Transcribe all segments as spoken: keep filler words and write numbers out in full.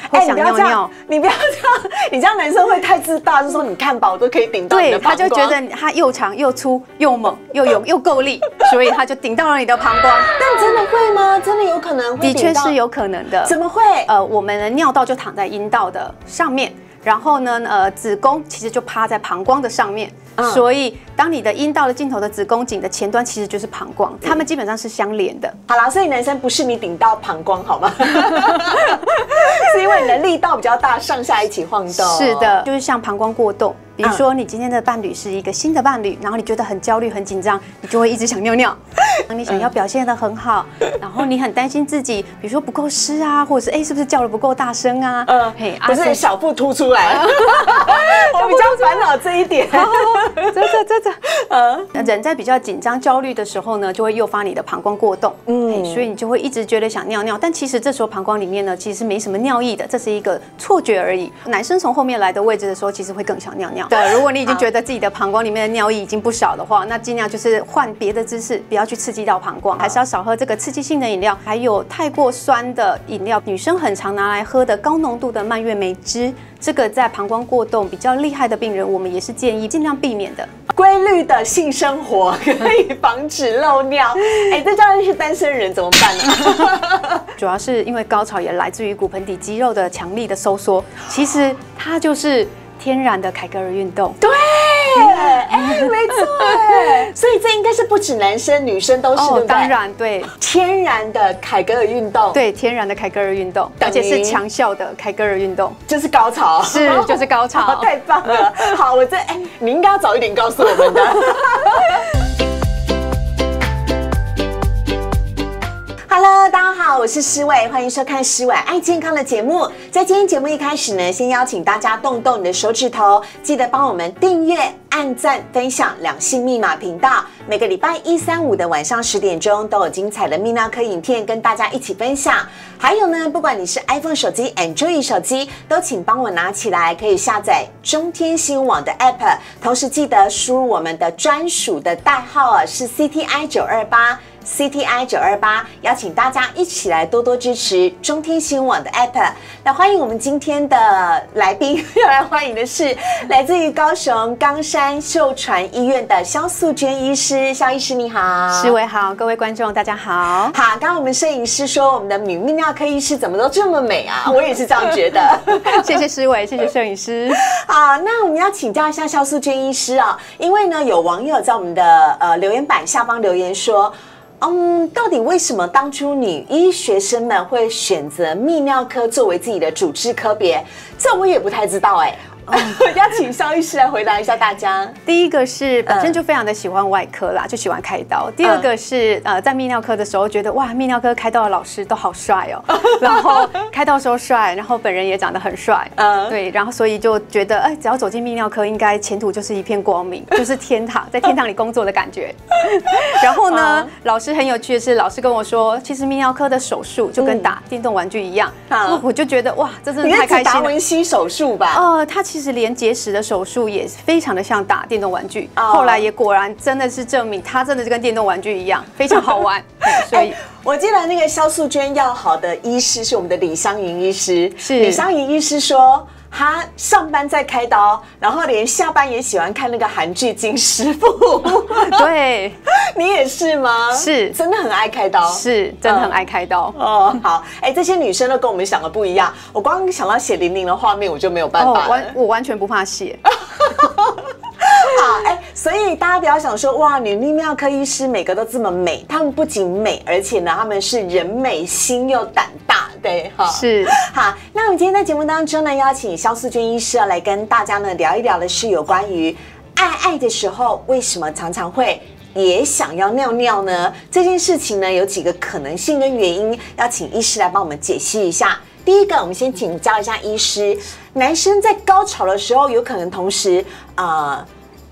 会想尿尿。 欸、你不要这样，你这样男生会太自大，就说你看吧，我都可以顶到你的膀胱。 对，他就觉得他又长又粗又猛又有又够力，所以他就顶到了你的膀胱。 但真的会吗？真的有可能会顶到？ 的确是有可能的。 怎么会？ 呃，我们的尿道就躺在阴道的上面。然后呢，呃，子宫其实就趴在膀胱的上面，嗯、所以当你的阴道的尽头的子宫颈的前端其实就是膀胱，它们基本上是相连的。 好啦，所以男生不是你顶到膀胱好吗？是因为你的力道比较大，上下一起晃动。 是的，就是像膀胱过动。比如说，你今天的伴侣是一个新的伴侣，然后你觉得很焦虑、很紧张，你就会一直想尿尿。你想要表现得很好，然后你很担心自己，比如说不够湿啊，或者是哎、欸、是不是叫得不够大声啊？嗯， 嘿，不是小腹凸出来，我比较烦恼这一点。 这这这这，嗯，人在比较紧张、焦虑的时候呢，就会诱发你的膀胱过动，嗯，所以你就会一直觉得想尿尿，但其实这时候膀胱里面呢，其实没什么尿意的，这是一个错觉而已。男生从后面来的位置的时候，其实会更想尿尿。对，如果你已经觉得自己的膀胱里面的尿液已经不少的话，那尽量就是换别的姿势，不要去刺激到膀胱，还是要少喝这个刺激性的饮料，还有太过酸的饮料。女生很常拿来喝的高浓度的蔓越莓汁，这个在膀胱过动比较厉害的病人，我们也是建议尽量避免的。 规律的性生活可以防止漏尿。哎、欸，这叫是单身人怎么办呢？ 主要是因为高潮也来自于骨盆底肌肉的强力的收缩，其实它就是天然的凯格尔运动。 对，哎、欸，没错，哎，所以这应该是不止男生，女生都是， 哦、 对不对？ 当然，对， 天然的凯格尔运动， 对，天然的凯格尔运动，而且是强效的凯格尔运动， 就是高潮， 是就是高潮， 太棒了。好，我这哎、欸，你应该要早一点告诉我们的。Hello， 大家好，我是诗伟，欢迎收看诗伟爱健康的节目。在今天节目一开始呢，先邀请大家动动你的手指头，记得帮我们订阅、按赞、分享两性密码频道。每个礼拜一、三、五的晚上十点钟都有精彩的泌尿科影片跟大家一起分享。还有呢，不管你是 iPhone 手机、Android 手机，都请帮我拿起来，可以下载中天新闻网的 App， 同时记得输入我们的专属的代号啊，是 C T I 九二八。C T I 九二八，邀请大家一起来多多支持中天新闻网的 App。那欢迎我们今天的来宾，要来欢迎的是来自于高雄冈山秀传医院的萧素娟医师。萧医师你好。 诗伟好，各位观众大家好。 好，刚刚我们摄影师说我们的女泌尿科医师怎么都这么美啊，我也是这样觉得。 谢谢诗伟，谢谢摄影师。 好，那我们要请教一下萧素娟医师啊，因为呢有网友在我们的呃留言板下方留言说。嗯，到底为什么当初女医学生们会选择泌尿科作为自己的主治科别？这我也不太知道哎、欸。要请萧医师来回答一下大家。 第一个是本身就非常的喜欢外科啦，嗯、就喜欢开刀。第二个是呃，在泌尿科的时候觉得哇，泌尿科开刀的老师都好帅哦，然后开刀的时候帅，然后本人也长得很帅，嗯，对，然后所以就觉得哎，只要走进泌尿科，应该前途就是一片光明，就是天堂，在天堂里工作的感觉。然后呢，老师很有趣的是，老师跟我说，其实泌尿科的手术就跟打电动玩具一样，嗯、我就觉得哇，这真的太开心了。 你是达文西手术吧？ 呃，他其实连结石的手术也非常的像打电动玩具，哦、后来也果然真的是证明，它真的是跟电动玩具一样，非常好玩。所以、欸， 我记得那个萧素娟要好的医师是我们的李香莹医师， 是李香莹医师说。他上班在开刀，然后连下班也喜欢看那个韩剧《金师傅》。 对， 你也是吗？ 是， 真的很爱开刀， 是真的很爱开刀。 嗯、哦，好，哎、欸，这些女生都跟我们想的不一样。我光想到血淋淋的画面，我就没有办法了。 哦、完，我完全不怕血。 好，哎、欸，所以大家不要想说哇，女泌尿科医师每个都这么美，她们不仅美，而且呢，她们是人美心又胆大，对，哈， 是。 好，那我们今天在节目当中呢，邀请萧素娟医师要来跟大家呢聊一聊的是有关于爱爱的时候，为什么常常会也想要尿尿呢？这件事情呢，有几个可能性跟原因，要请医师来帮我们解析一下。第一个，我们先请教一下医师，男生在高潮的时候，有可能同时呃。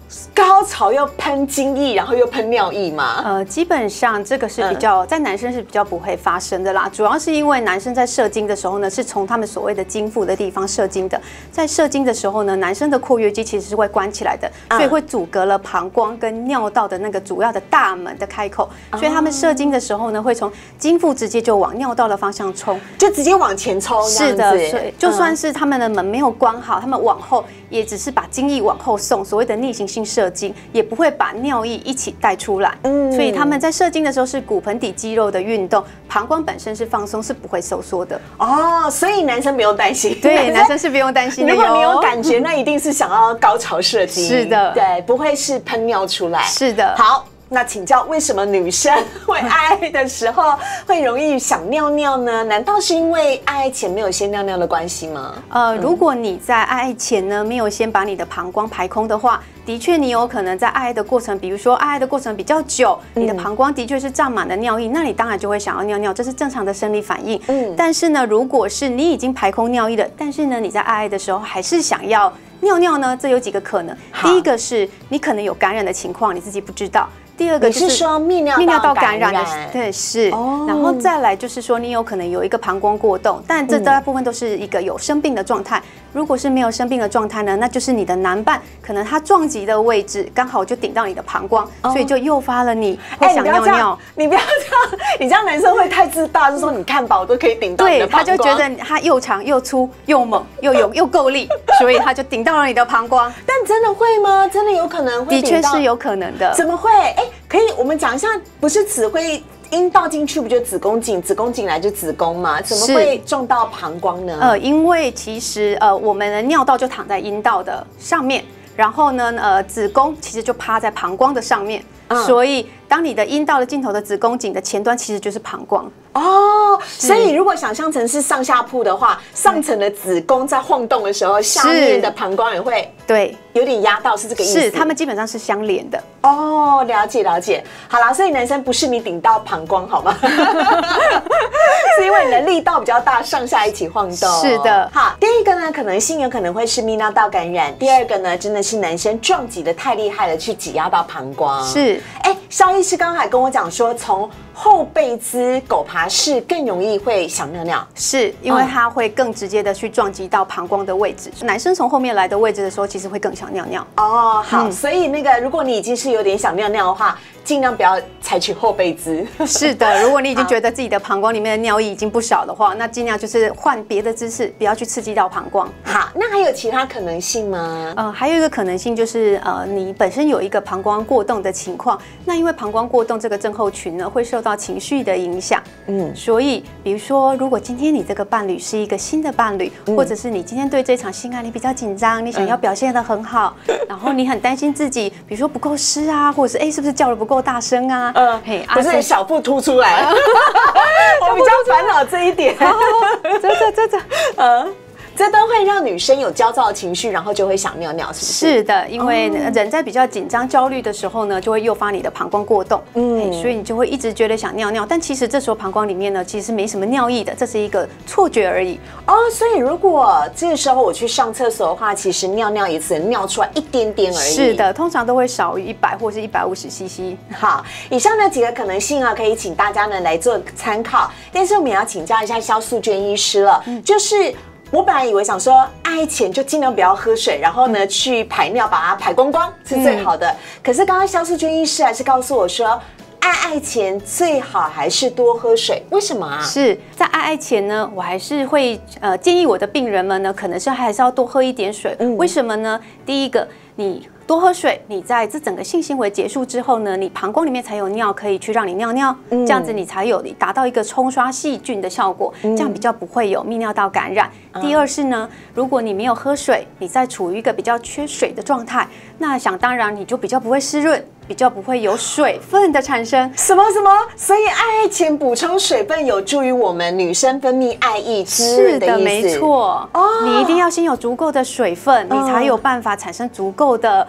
高潮又喷精液，然后又喷尿液吗？ 呃，基本上这个是比较、嗯、在男生是比较不会发生的啦，主要是因为男生在射精的时候呢，是从他们所谓的精腹的地方射精的，在射精的时候呢，男生的括约肌其实是会关起来的，所以会阻隔了膀胱跟尿道的那个主要的大门的开口，所以他们射精的时候呢，会从精腹直接就往尿道的方向冲， 就直接往前冲。 是的，所以就算是他们的门没有关好，他们往后也只是把精液往后送，所谓的逆行性射精，也不会把尿液一起带出来。嗯，所以他们在射精的时候是骨盆底肌肉的运动，膀胱本身是放松，是不会收缩的。 哦，所以男生不用担心。 对，男生是不用担心的。 如果你有感觉，那一定是想要高潮射精。 是的， 对，不会是喷尿出来。 是的。 好。那请教，为什么女生会爱爱的时候会容易想尿尿呢？难道是因为爱爱前没有先尿尿的关系吗？ 呃，如果你在爱爱前呢，没有先把你的膀胱排空的话，的确你有可能在爱爱的过程，比如说爱爱的过程比较久，你的膀胱的确是胀满了尿液，那你当然就会想要尿尿，这是正常的生理反应。嗯，但是呢，如果是你已经排空尿液了，但是呢你在爱爱的时候还是想要尿尿呢，这有几个可能。第一个是你可能有感染的情况，你自己不知道。第二个就是说泌尿道感染的， 对，是。哦，然后再来就是说你有可能有一个膀胱过动，但这大部分都是一个有生病的状态。如果是没有生病的状态呢，那就是你的男伴可能他撞击的位置刚好就顶到你的膀胱，所以就诱发了你会想尿尿。 你不要这样，你这样男生会太自大，就是说你看吧，我都可以顶到你的膀胱。 对，他就觉得他又长又粗又猛又有又够力，所以他就顶到了你的膀胱。 但真的会吗？真的有可能会顶到？ 的确是有可能的。 怎么会？哎，可以，我们讲一下，不是只会阴道进去不就子宫颈，子宫颈来就子宫吗？怎么会撞到膀胱呢？ 呃，因为其实呃，我们的尿道就躺在阴道的上面，然后呢，呃，子宫其实就趴在膀胱的上面，嗯、所以当你的阴道的尽头的子宫颈的前端其实就是膀胱。 哦，所以如果想象成是上下铺的话，上层的子宫在晃动的时候，下面的膀胱也会对有点压到，是这个意思？ 是，它们基本上是相连的。 哦，了解了解。好啦，所以男生不是你顶到膀胱好吗？是因为你的力道比较大，上下一起晃动。 是的。 好，第一个呢，可能性有可能会是泌尿道感染；第二个呢，真的是男生撞击的太厉害了，去挤压到膀胱。 是。 哎，肖医师刚才跟我讲说，从后背姿狗爬式更容易会想尿尿， 是因为它会更直接的去撞击到膀胱的位置。嗯、男生从后面来的位置的时候，其实会更想尿尿。 哦，好，嗯、所以那个如果你已经是有点想尿尿的话，尽量不要采取后背姿。是的，如果你已经觉得自己的膀胱里面的尿液已经不少的话，那尽量就是换别的姿势，不要去刺激到膀胱。 好，那还有其他可能性吗？ 呃，还有一个可能性就是呃，你本身有一个膀胱过动的情况，那因为膀胱过动这个症候群呢，会受到情绪的影响。嗯，所以比如说，如果今天你这个伴侣是一个新的伴侣，嗯、或者是你今天对这场性爱你比较紧张，你想要表现得很好，嗯、然后你很担心自己，比如说不够湿啊，或者是哎、欸、是不是叫得不够大声啊？ 嗯，嘿，不是小腹凸出来，我比较烦恼这一点。 这这这这， 嗯。这都会让女生有焦躁的情绪，然后就会想尿尿，是不是？ 是的，因为人在比较紧张、焦虑的时候呢，就会诱发你的膀胱过动，嗯，所以你就会一直觉得想尿尿。但其实这时候膀胱里面呢，其实没什么尿液的，这是一个错觉而已。 哦，所以如果这个时候我去上厕所的话，其实尿尿也只能尿出来一点点而已。 是的，通常都会少于一百或是一百五十 C C。 好，以上的几个可能性啊，可以请大家呢来做参考。但是我们也要请教一下肖素娟医师了，嗯、就是。我本来以为想说爱前就尽量不要喝水，然后呢去排尿把它排光光是最好的。嗯、可是刚刚肖素娟医师还是告诉我说，爱爱前最好还是多喝水，为什么啊？ 是在爱爱前呢，我还是会呃建议我的病人们呢，可能是还是要多喝一点水。嗯、为什么呢？第一个，你多喝水，你在这整个性行为结束之后呢，你膀胱里面才有尿可以去让你尿尿，嗯、这样子你才有达到一个冲刷细菌的效果，嗯、这样比较不会有泌尿道感染。嗯、第二是呢，如果你没有喝水，你在处于一个比较缺水的状态，那想当然你就比较不会湿润，比较不会有水分的产生。 什么什么？所以爱爱前补充水分有助于我们女生分泌爱液滋润的意思。是的， 没错。哦，你一定要先有足够的水分，你才有办法产生足够的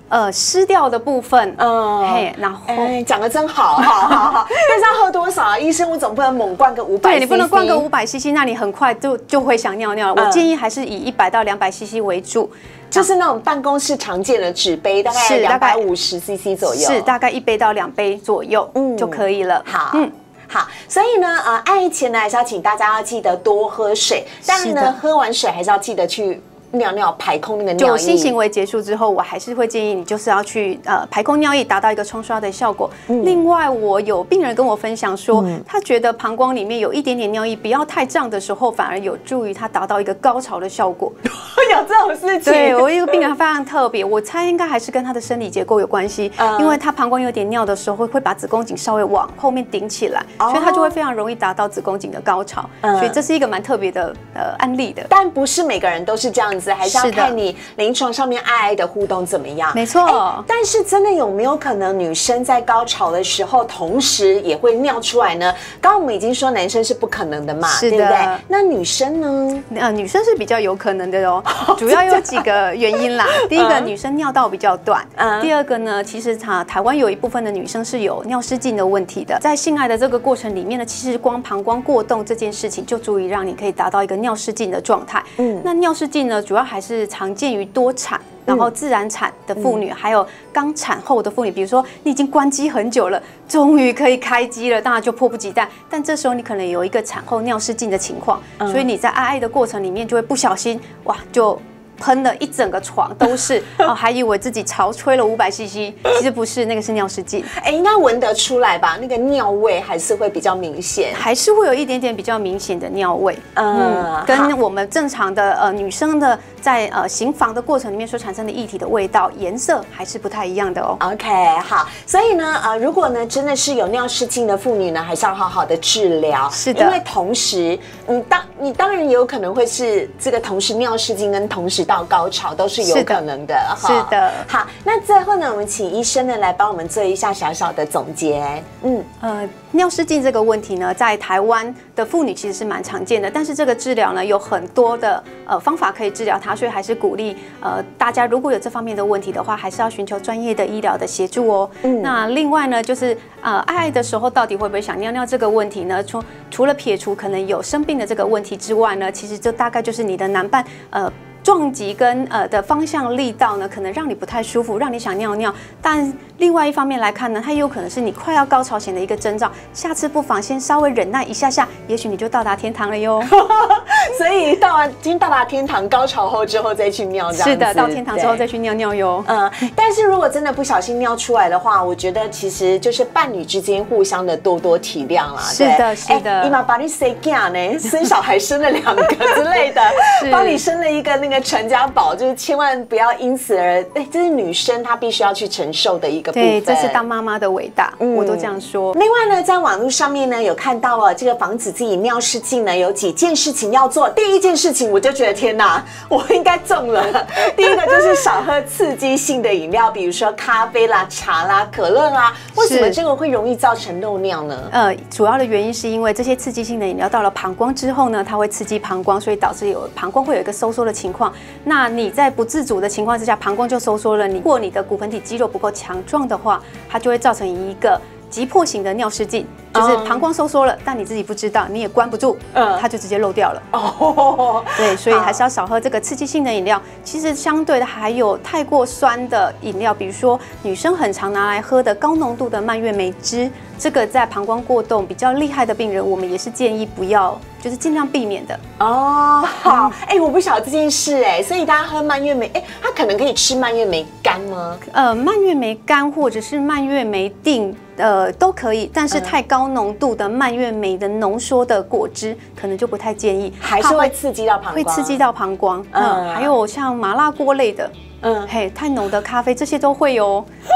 呃湿掉的部分，嗯，嘿，然后讲得真好，好好好。但是要喝多少啊？医生，我总不能猛灌个五百 C C， 对你不能灌个五百 C C， 那你很快就就会想尿尿了。我建议还是以一百到两百 C C 为主。 就是那种办公室常见的纸杯，大概两百五十 C C 左右， 是大概一杯到两杯左右，嗯，就可以了。 好，嗯。好，所以呢，呃，爱前呢还是要请大家要记得多喝水，但是呢，喝完水还是要记得去尿尿排空那个尿液。 就性行为结束之后，我还是会建议你就是要去呃排空尿液，达到一个冲刷的效果。嗯、另外，我有病人跟我分享说，嗯、他觉得膀胱里面有一点点尿液，不要太胀的时候，反而有助于他达到一个高潮的效果。 有这种事情？ 对，我一个病人非常特别，我猜应该还是跟他的生理结构有关系，嗯、因为他膀胱有点尿的时候，会把子宫颈稍微往后面顶起来，哦、所以他就会非常容易达到子宫颈的高潮。嗯、所以这是一个蛮特别的呃案例的。 但不是每个人都是这样子，还是要看你临床上面爱爱的互动怎么样。 没错、欸。 但是真的有没有可能女生在高潮的时候，同时也会尿出来呢？刚刚我们已经说男生是不可能的嘛， 是的， 对不对？那女生呢？ 呃，女生是比较有可能的哦。主要有几个原因啦。第一个，女生尿道比较短；嗯、第二个呢，其实它台湾有一部分的女生是有尿失禁的问题的。在性爱的这个过程里面呢，其实光膀胱过动这件事情就足以让你可以达到一个尿失禁的状态。嗯，那尿失禁呢，主要还是常见于多产。然后自然产的妇女，嗯、还有刚产后的妇女，比如说你已经关机很久了，终于可以开机了，当然就迫不及待。但这时候你可能有一个产后尿失禁的情况，嗯、所以你在爱爱的过程里面就会不小心，哇，就喷了一整个床都是，哦，还以为自己潮吹了五百 C C， 其实不是，那个是尿失禁。 哎，应该闻得出来吧？那个尿味还是会比较明显， 还是会有一点点比较明显的尿味。嗯，跟我们正常的呃女生的在呃行房的过程里面所产生的液体的味道、颜色还是不太一样的哦。 OK， 好，所以呢，呃，如果呢真的是有尿失禁的妇女呢，还是要好好的治疗。 是的， 因为同时，你当你当然也有可能会是这个同时尿失禁跟同时到高潮都是有可能的。 是的， 好，那最后呢，我们请医生呢来帮我们做一下小小的总结。 嗯，呃，尿失禁这个问题呢，在台湾的妇女其实是蛮常见的，但是这个治疗呢有很多的呃方法可以治疗它，所以还是鼓励呃大家如果有这方面的问题的话，还是要寻求专业的医疗的协助哦。嗯，那另外呢，就是呃爱爱的时候到底会不会想尿尿这个问题呢？除除了撇除可能有生病的这个问题之外呢，其实这大概就是你的男伴呃。撞击跟呃的方向力道呢，可能让你不太舒服，让你想尿尿。但另外一方面来看呢，它也有可能是你快要高潮前的一个征兆。下次不妨先稍微忍耐一下下，也许你就到达天堂了哟。 所以到完先到达天堂，高潮后之后再去尿，这样子。 是的，到天堂之后再去尿尿哟。 嗯，但是如果真的不小心尿出来的话，我觉得其实就是伴侣之间互相的多多体谅啦。 是的，是的。 你妈把你生囝呢，生小孩生了两个之类的，帮你生了一个那个。传家宝，就是千万不要因此而，哎，这是女生她必须要去承受的一个部分。 对，这是当妈妈的伟大，嗯、我都这样说。 另外呢，在网络上面呢，有看到了这个防止自己尿失禁呢，有几件事情要做。第一件事情，我就觉得天哪，我应该中了。第一个就是少喝刺激性的饮料，比如说咖啡啦、茶啦、可乐啦。为什么这个会容易造成漏尿呢？ 呃，主要的原因是因为这些刺激性的饮料到了膀胱之后呢，它会刺激膀胱，所以导致有膀胱会有一个收缩的情况。那你在不自主的情况之下，膀胱就收缩了。你如果你的骨盆体肌肉不够强壮的话，它就会造成一个急迫型的尿失禁，就是膀胱收缩了，但你自己不知道，你也关不住，嗯，它就直接漏掉了。哦，对，所以还是要少喝这个刺激性的饮料。其实相对的还有太过酸的饮料，比如说女生很常拿来喝的高浓度的蔓越莓汁，这个在膀胱过动比较厉害的病人，我们也是建议不要。就是尽量避免的哦。好，哎、欸，我不晓得这件事哎、欸，所以大家喝蔓越莓，哎、欸，它可能可以吃蔓越莓干吗？ 呃，蔓越莓干或者是蔓越莓锭，呃，都可以，但是太高浓度的蔓越莓的浓缩的果汁，可能就不太建议， 还是会刺激到膀胱， 会刺激到膀胱。嗯，还有像麻辣锅类的。嗯，嘿，太浓的咖啡这些都会哦。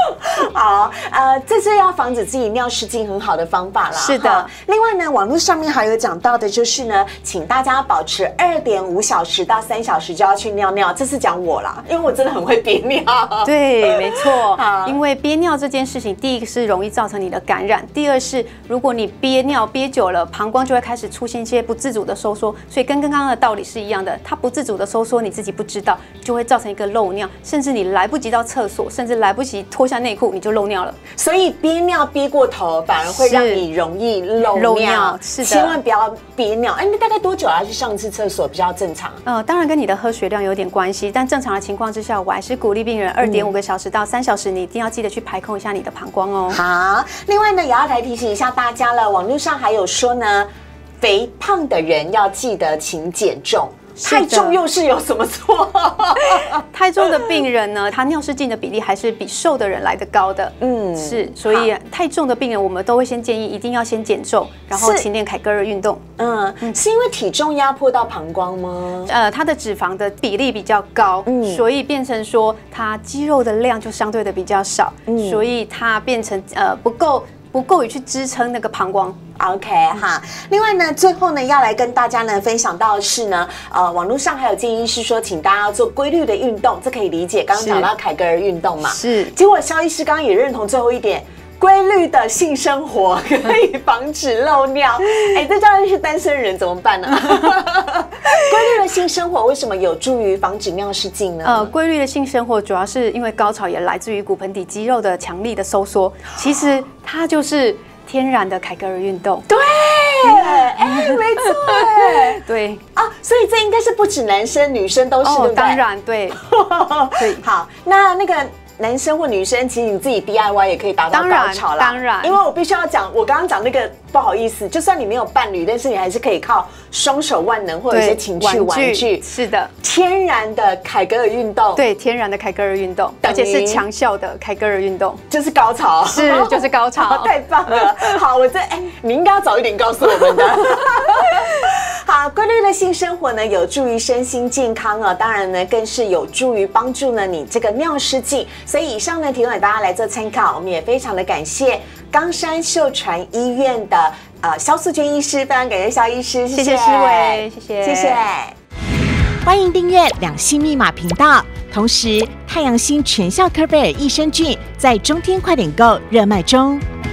好，呃，这是要防止自己尿失禁很好的方法啦。 是的。 另外呢，网络上面还有讲到的就是呢，请大家保持二点五小时到三小时就要去尿尿。这是讲我啦，因为我真的很会憋尿。 对，没错。因为憋尿这件事情，第一个是容易造成你的感染，第二是如果你憋尿憋久了，膀胱就会开始出现一些不自主的收缩，所以跟刚刚的道理是一样的，它不自主的收缩，你自己不知道，就会造成一个漏尿，甚至你来不及到厕所，甚至来不及脱下内裤，你就漏尿了。 所以憋尿憋过头，反而会让你容易漏尿。漏尿是的，千万不要憋尿。哎，那大概多久要去上一次厕所比较正常？ 呃，当然跟你的喝水量有点关系，但正常的情况之下，我还是鼓励病人二点五个小时到三小时，你一定要记得去排空一下你的膀胱哦。 好，另外呢，也要来提醒一下大家了，网络上还有说呢，肥胖的人要记得勤减重。太重又是有什么错？ 太重的病人呢，他尿失禁的比例还是比瘦的人来得高的。嗯，是，所以太重的病人，我们都会先建议一定要先减重，然后勤练凯格尔运动。嗯， 是因为体重压迫到膀胱吗？ 呃，他的脂肪的比例比较高，嗯，所以变成说他肌肉的量就相对的比较少，嗯，所以它变成呃不够不够于去支撑那个膀胱。 OK 哈，另外呢，最后呢要来跟大家呢分享到的是呢，呃，网络上还有建议是说，请大家要做规律的运动，这可以理解。刚刚讲到凯格尔运动嘛， 是。 结果肖医师刚刚也认同最后一点，规律的性生活可以防止漏尿。哎，这当然是单身人怎么办呢？规律的性生活为什么有助于防止尿失禁呢？ 呃，规律的性生活主要是因为高潮也来自于骨盆底肌肉的强力的收缩，其实它就是天然的凯格尔运动。 对，哎，没错，哎， 对啊，所以这应该是不止男生，女生都是，对不对？ 当然，对， 对。好，那那个男生或女生，其实你自己 D I Y 也可以达到高潮啦。 当然， 因为我必须要讲，我刚刚讲那个不好意思，就算你没有伴侣，但是你还是可以靠双手万能或者一些情趣玩具。 是的， 天然的凯格尔运动。 对，天然的凯格尔运动，而且是强效的凯格尔运动， 就是高潮。 是，就是高潮。 太棒了！好，我这哎，你应该要早一点告诉我们的。好，规律的性生活呢，有助于身心健康啊，当然呢，更是有助于帮助呢你这个尿失禁。所以以上呢，提供给大家来做参考。我们也非常的感谢冈山秀传医院的呃肖素娟医师，非常感谢肖医师， 谢谢诗薇，谢谢， 谢谢。欢迎订阅两性密码频道，同时太阳星全效科贝尔益生菌在中天快点购热卖中。